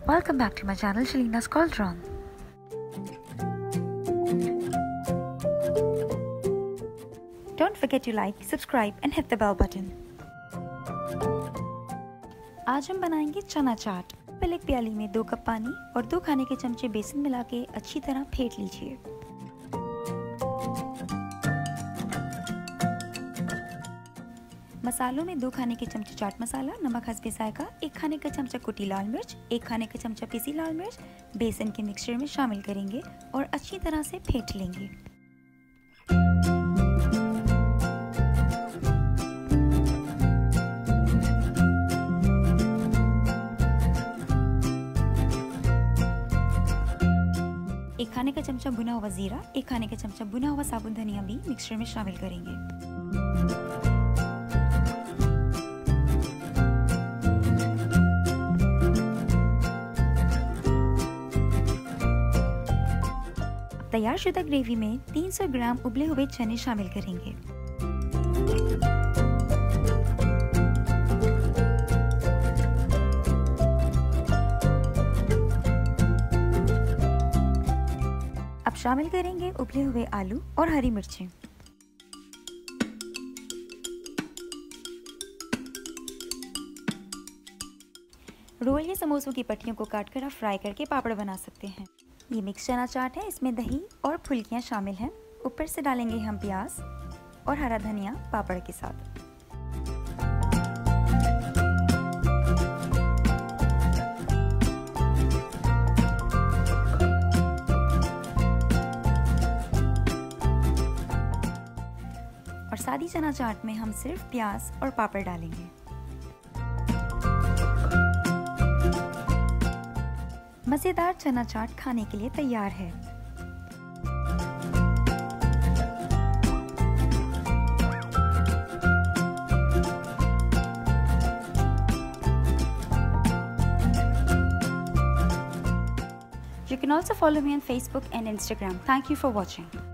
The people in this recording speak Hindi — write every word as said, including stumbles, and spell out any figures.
Welcome back to my channel Shalina's Cauldron. Don't forget to like, subscribe and hit the bell button. आज हम बनाएंगे चना चाट। पहले एक प्याली में दो कप पानी और दो खाने के चमचे बेसन मिला के अच्छी तरह फेंट लीजिए। मसालों में दो खाने के चमचे चाट मसाला, नमक हस्बे जायका, एक खाने का चमचा कुटी लाल मिर्च, एक खाने का चमचा पिसी लाल मिर्च बेसन के मिक्सचर में शामिल करेंगे और अच्छी तरह से फेंट लेंगे। एक खाने का चमचा भुना हुआ जीरा, एक खाने का चमचा भुना हुआ साबुत धनिया भी मिक्सचर में शामिल करेंगे। तैयार शुदा ग्रेवी में तीन सौ ग्राम उबले हुए चने शामिल करेंगे। अब शामिल करेंगे उबले हुए आलू और हरी मिर्चें। रोल या समोसों की पट्टियों को काटकर आप फ्राई करके पापड़ बना सकते हैं। ये मिक्स चना चाट है, इसमें दही और फुल्कियाँ शामिल हैं। ऊपर से डालेंगे हम प्याज और हरा धनिया पापड़ के साथ। और सादी चना चाट में हम सिर्फ प्याज और पापड़ डालेंगे। मज़ेदार चना चाट खाने के लिए तैयार है। You can also follow me on Facebook and Instagram. Thank you for watching.